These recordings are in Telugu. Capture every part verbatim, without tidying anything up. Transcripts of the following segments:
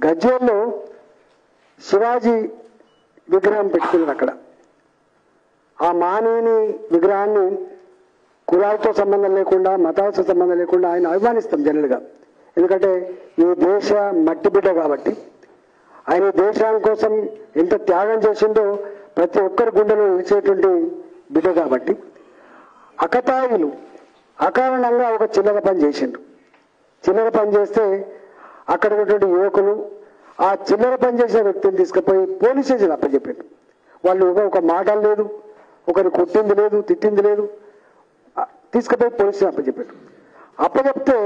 గజ్వేల్లో శివాజీ విగ్రహం పెట్టుకున్నారు. అక్కడ ఆ మానవుని విగ్రహాన్ని కులాలతో సంబంధం లేకుండా మతాలతో సంబంధం లేకుండా ఆయన అభిమానిస్తాం జనరల్గా. ఎందుకంటే ఈ దేశ మట్టి బిడ్డ కాబట్టి, ఆయన దేశం కోసం ఎంత త్యాగం చేసిందో ప్రతి ఒక్కరి గుండెలో నిలిచేటువంటి బిడ్డ కాబట్టి, అకతాయిలు అకారణంగా ఒక చిల్లర పని చేసిండ్రు. చిల్లర పని చేస్తే అక్కడ ఉన్నటువంటి యువకులు ఆ చిల్లర పని చేసిన వ్యక్తిని తీసుకుపోయి పోలీస్ స్టేషన్ అప్పచెప్పారు. వాళ్ళు ఒక మాట లేదు, ఒకరు కొట్టింది లేదు, తిట్టింది లేదు, తీసుకుపోయి పోలీస్ స్టేషన్ అప్పచెప్పారు. అప్పచెప్తే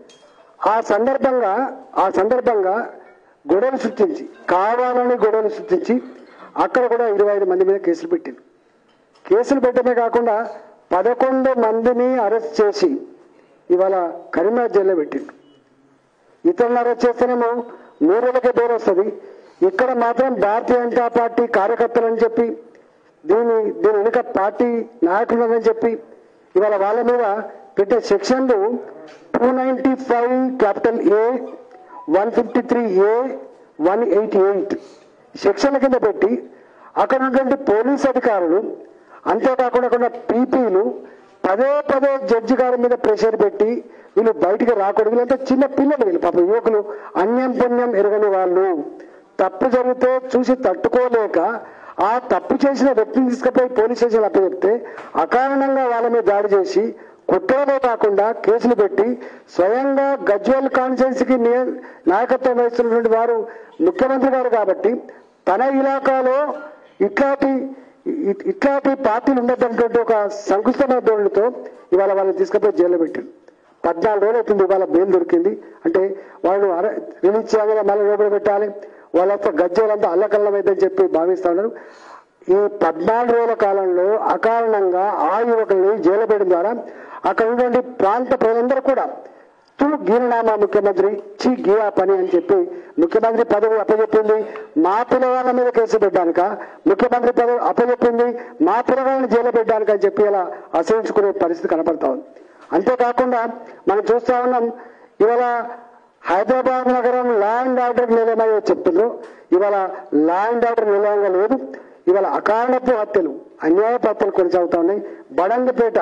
ఆ సందర్భంగా ఆ సందర్భంగా గొడవలు సృష్టించి కావాలని గొడవలు సృష్టించి అక్కడ కూడా ఇరవై ఐదు మంది మీద కేసులు పెట్టారు. కేసులు పెట్టడమే కాకుండా పదకొండు మందిని అరెస్ట్ చేసి ఇవాళ కరీంనగర్ జైల్లో పెట్టిండు. ఇతరులను అరెస్ట్ చేస్తేనేమో మూడేళ్ళకే పేరు వస్తుంది. ఇక్కడ మాత్రం భారతీయ జనతా పార్టీ కార్యకర్తలని చెప్పి దీని దీని వెనుక పార్టీ నాయకులని చెప్పి ఇవాళ వాళ్ళ మీద పెట్టే సెక్షన్లు two ninety five capital A, one fifty three A, one eighty eight సెక్షన్ల కింద పెట్టి అక్కడ ఉన్నటువంటి పోలీస్ అధికారులు అంతేకాకుండా పీపీలు పదే పదే జడ్జి గారి మీద ప్రెషర్ పెట్టి వీళ్ళు బయటికి రాకూడదు. వీళ్ళంతా చిన్న పిల్లలు, వీళ్ళు పాప యువకులు, అన్యం పుణ్యం ఎరగని వాళ్ళు. తప్పు జరిగితే చూసి తట్టుకోలేక ఆ తప్పు చేసిన వ్యక్తిని తీసుకుపోయి పోలీస్ స్టేషన్ అప్పచెప్తే అకారణంగా వాళ్ళ మీద దాడి చేసి కొట్టడమే కాకుండా కేసులు పెట్టి స్వయంగా గజ్వేల్ కాన్స్టిట్యున్సీకి నాయకత్వం వహిస్తున్నటువంటి వారు ముఖ్యమంత్రి గారు కాబట్టి తన ఇలాకాలో ఇట్లాంటి ఇట్లాంటి పార్టీలు ఉండేటటువంటి ఒక సంకుష్టమైన ధోరణితో ఇవాళ వాళ్ళని తీసుకుపోయి జైల్లో పెట్టారు. పద్నాలుగు రోజులు అవుతుంది ఇవాళ బెయిల్ దొరికింది. అంటే వాళ్ళు రిలీజ్ చేయగానే మళ్ళీ లోపల పెట్టాలి, వాళ్ళంతా గజ్జలంతా అల్లకల్లమైందని చెప్పి భావిస్తా ఉన్నారు. ఈ పద్నాలుగు రోజుల కాలంలో అకారణంగా ఆ యువకుల్ని జైలు పెట్టడం ద్వారా అక్కడ ఉన్నటువంటి ప్రాంత ప్రజలందరూ కూడా తూ గీరనామా ముఖ్యమంత్రి చీ గీయా పని అని చెప్పి ముఖ్యమంత్రి పదవి అప్పచెప్పింది మా పిల్లవాళ్ళ మీద కేసు పెట్టడానిక, ముఖ్యమంత్రి పదవి అప్పచెప్పింది మా పిల్లవాళ్ళని జైలు పెట్టడానికి అని చెప్పి ఇలా అసహించుకునే పరిస్థితి కనపడతా ఉంది. అంతేకాకుండా మనం చూస్తా ఉన్నాం ఇవాళ హైదరాబాద్ నగరం లా అండ్ ఆర్డర్ నిలయమని చెప్తున్నారు. ఇవాళ లా అండ్ ఆర్డర్ నిలయంగా లేదు. ఇవాళ అకారణపు హత్యలు, అన్యాయపు హత్యలు కొనసాగుతా ఉన్నాయి. బడంగపేట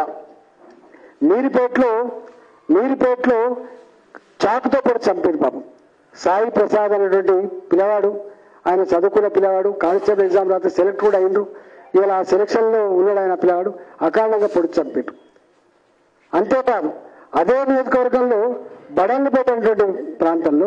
మీరిపేటలో మీరిపేటలో చాకుతో కూడా చంపారు పాపం. సాయి ప్రసాద్ అనేటువంటి పిల్లవాడు, ఆయన చదువుకున్న పిల్లవాడు, కానిస్టేబుల్ ఎగ్జామ్ రాత్రి సెలెక్ట్ కూడా అయిండ్రు. ఇవాళ ఆ సెలక్షన్లో ఉన్నాడు ఆయన పిల్లవాడు, అకారణంగా పొడిచి చంపారు. అంతేకాదు అదే నియోజకవర్గంలో బడంగపేట అనేటువంటి ప్రాంతంలో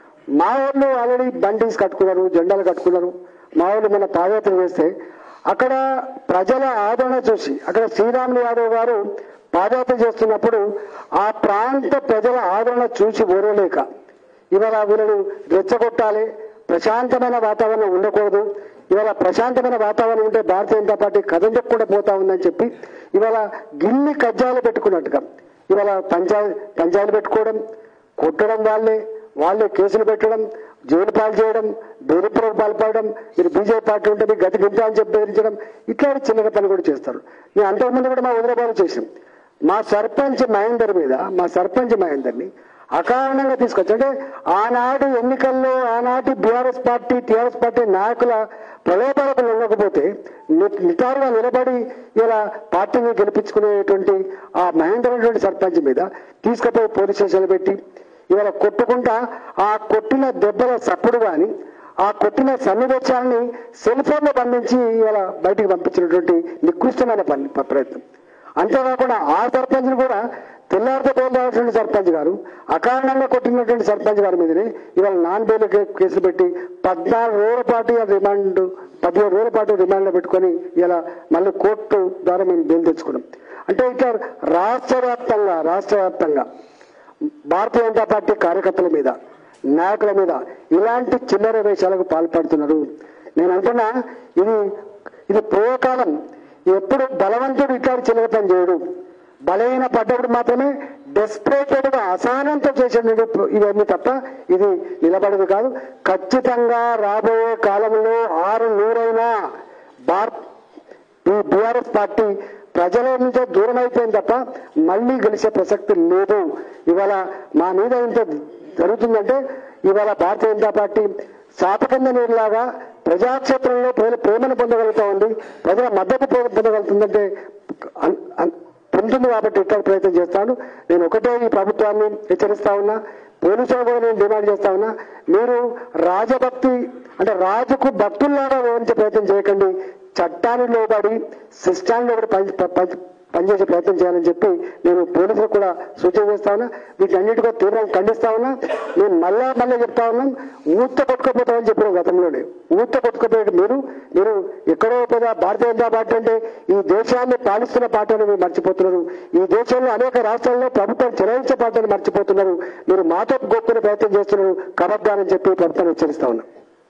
మా వాళ్ళు ఆల్రెడీ బండీస్ కట్టుకున్నారు, జెండాలు కట్టుకున్నారు. మా వాళ్ళు మన పాదయాత్ర చేస్తే అక్కడ ప్రజల ఆదరణ చూసి అక్కడ శ్రీరాములు యాదవ్ గారు పాదయాత్ర చేస్తున్నప్పుడు ఆ ప్రాంత ప్రజల ఆదరణ చూసి ఓరలేక ఇవాళ వీళ్ళను రెచ్చగొట్టాలి, ప్రశాంతమైన వాతావరణం ఉండకూడదు, ఇవాళ ప్రశాంతమైన వాతావరణం ఉంటే భారతీయ జనతా పార్టీ కథం చెప్పుకుంటూ పోతా ఉందని చెప్పి ఇవాళ గిన్ని కజ్జాలు పెట్టుకున్నట్టుగా ఇవాళ పంచాయతీ పంచాయతీలు పెట్టుకోవడం, కొట్టడం, వాళ్ళే వాళ్ళే కేసులు పెట్టడం, జైలు పాలు చేయడం, బెదిరింపులకు పాల్పడడం, మీరు బీజేపీ పార్టీ ఉంటే మీకు గతి గింత అని చెప్పి బెదిరించడం, ఇట్లాంటి చిన్న పని కూడా చేస్తారు. నేను అంతకుముందు కూడా మా హైదరాబాద్ చేసాం. మా సర్పంచ్ మహేందర్ మీద మా సర్పంచ్ మహేందర్ని అకారణంగా తీసుకొచ్చి, అంటే ఆనాడు ఎన్నికల్లో ఆనాటి బీఆర్ఎస్ పార్టీ టీఆర్ఎస్ పార్టీ నాయకుల ప్రలోభాలకు లొంగకపోతే నిటారుగా నిలబడి ఇలా పార్టీని గెలిపించుకునేటువంటి ఆ మహేందర్ అనేటువంటి సర్పంచ్ మీద తీసుకుపోయి పోలీస్ స్టేషన్లు పెట్టి ఇవాళ కొట్టుకుంటా ఆ కొట్టిన దెబ్బల సప్పుడు కానీ ఆ కొట్టిన సన్నివేశాన్ని సెల్ ఫోన్లో బంధించి ఇవాళ బయటికి పంపించినటువంటి నికృష్టమైన పని ప్రయత్నం. అంతేకాకుండా ఆ సర్పంచ్ని కూడా తెల్లారితో తోలాల్సిన సర్పంచ్ గారు అకారణంగా కొట్టినటువంటి సర్పంచ్ గారి మీదనే ఇవాళ నాన్ బెయిల్ కేసులు పెట్టి పద్నాలుగు రోజుల పాటు రిమాండ్ పదిహేడు రోజుల పాటు రిమాండ్లో పెట్టుకొని ఇలా మళ్ళీ కోర్టు ద్వారా మేము బెయిల్ తెచ్చుకున్నాం. అంటే ఇట్లా రాష్ట్ర వ్యాప్తంగా రాష్ట్ర వ్యాప్తంగా భారతీయ జనతా పార్టీ కార్యకర్తల మీద నాయకుల మీద ఇలాంటి చిల్లర వేషాలకు పాల్పడుతున్నారు. నేను అంటున్నా ఇది ఇది పూర్వకాలం. ఎప్పుడు బలవంతుడు ఇట్లాంటి చిల్లర పని చేయడు, బలహీన పడ్డప్పుడు మాత్రమే డెస్పరేటెడ్ గా అసహనంతో చేసిన ఇవన్నీ తప్ప ఇది నిలబడదు కాదు. ఖచ్చితంగా రాబోయే కాలంలో ఆరు నూరైనా భారత్ ఈ బీఆర్ఎస్ పార్టీ ప్రజల నుంచే దూరం అయిపోయింది తప్ప మళ్ళీ గెలిచే ప్రసక్తి లేదు. ఇవాళ మా మీద ఇంత జరుగుతుందంటే ఇవాళ భారతీయ జనతా పార్టీ శాపకంద నీరులాగా ప్రజాక్షేత్రంలో ప్రజల ప్రేమను పొందగలుగుతా ఉంది, ప్రజల మద్దతు పొందగలుగుతుందంటే పొందుతుంది కాబట్టి ఇట్లా ప్రయత్నం చేస్తాను. నేను ఒకటే ఈ ప్రభుత్వాన్ని హెచ్చరిస్తా ఉన్నా, పోలీసులు కూడా నేను డిమాండ్ చేస్తా ఉన్నా, మీరు రాజభక్తి అంటే రాజుకు భక్తుల్లాగా వివరించే ప్రయత్నం చేయకండి, చట్టాన్ని లోబడి సిస్టాన్ని లోబడి పని పనిచేసే ప్రయత్నం చేయాలని చెప్పి నేను పోలీసులకు కూడా సూచన చేస్తా ఉన్నా. వీటన్నిటికీ తీవ్రంగా ఖండిస్తా ఉన్నా. నేను మళ్ళా మళ్ళీ చెప్తా ఉన్నాం, ఊత కొట్టుకుపోతామని చెప్పిన గతంలోనే. ఊత కొట్టుకుపోయే మీరు మీరు ఎక్కడో పోదా భారతీయ జనతా పార్టీ అంటే ఈ దేశాన్ని పాలిస్తున్న పార్టీ అని మీరు మర్చిపోతున్నారు. ఈ దేశంలో అనేక రాష్ట్రాల్లో ప్రభుత్వం చెలాయించే పార్టీ అని మర్చిపోతున్నారు. మీరు మాతో గొప్పని ప్రయత్నం చేస్తున్నారు, కబద్దానని చెప్పి ప్రభుత్వాన్ని హెచ్చరిస్తా ఉన్నా.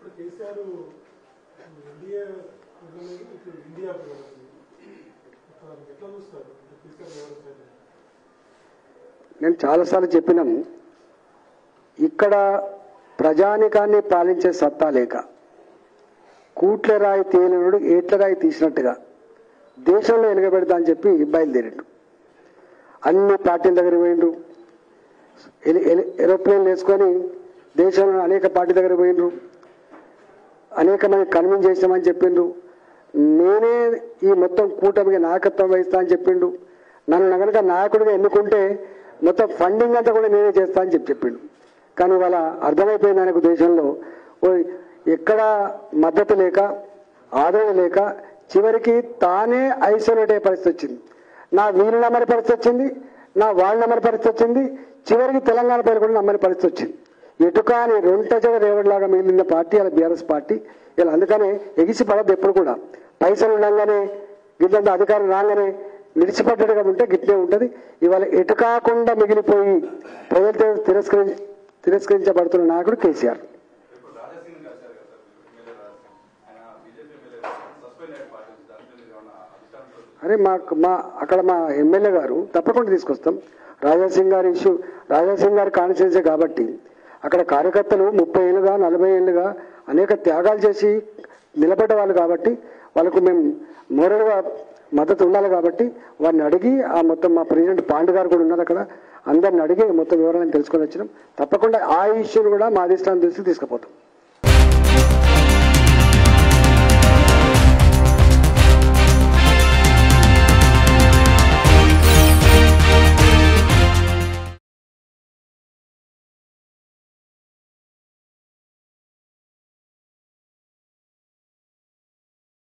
నేను చాలాసార్లు చెప్పినాము, ఇక్కడ ప్రజానికాన్ని పాలించే సత్తా లేక కూట్ల రాయి తేలినడు ఏట్ల రాయి తీసినట్టుగా దేశంలో ఎలుగబెడతా అని చెప్పి బయలుదేరిండు. అన్ని పార్టీల దగ్గర పోయిండ్రు, ఏరోప్లేన్లు వేసుకొని దేశంలో అనేక పార్టీ దగ్గర పోయిండ్రు, అనేక మంది కన్విన్స్ చేసినామని చెప్పిండ్రు. నేనే ఈ మొత్తం కూటమికి నాయకత్వం వహిస్తా అని చెప్పిండు. నన్ను కనుక నాయకుడిగా ఎన్నుకుంటే మొత్తం ఫండింగ్ అంతా కూడా నేనే చేస్తా అని చెప్పి చెప్పిండు. కానీ వాళ్ళ అర్థమైపోయింది ఆయనకు దేశంలో ఎక్కడ మద్దతు లేక ఆదరణ లేక చివరికి తానే ఐసోలేట్ అయ్యే పరిస్థితి వచ్చింది. నా వీళ్ళు నమ్మని పరిస్థితి వచ్చింది, నా వాళ్ళు నమ్మని పరిస్థితి వచ్చింది, చివరికి తెలంగాణ పేరు కూడా నమ్మని పరిస్థితి వచ్చింది. ఎటుక అని రొంటజగ రేవడిలాగా మిగిలిన పార్టీ అలా బీఆర్ఎస్ పార్టీ ఇలా. అందుకనే ఎగిసి పడద్దు ఎప్పుడు కూడా. పైసలు ఉండగానే గిద్దంత అధికారం రాగానే నిలిచిపడ్డట్టుగా ఉంటే గిట్లే ఉంటుంది. ఇవాళ ఎటు కాకుండా మిగిలిపోయి ప్రజలతో తిరస్కరి తిరస్కరించబడుతున్న నాయకుడు కేసీఆర్. అరే మా మా అక్కడ మా ఎమ్మెల్యే గారు తప్పకుండా తీసుకొస్తాం. రాజాసింగ్ గారి ఇష్యూ, రాజాసింగ్ గారి కాన్స్టిట్యున్సీ కాబట్టి అక్కడ కార్యకర్తలు ముప్పై ఏళ్ళుగా నలభై ఏళ్ళుగా అనేక త్యాగాలు చేసి నిలబడ్డ వాళ్ళు కాబట్టి వాళ్ళకు మేము మోరల్గా మద్దతు ఉండాలి కాబట్టి వారిని అడిగి ఆ మొత్తం మా ప్రెసిడెంట్ పాండు గారు కూడా ఉన్నారు అక్కడ, అందరిని అడిగి మొత్తం వివరాలను తెలుసుకొని వచ్చినాం. తప్పకుండా ఆ ఇష్యూని కూడా మా అధిష్టానం దృష్టికి తీసుకుపోతాం.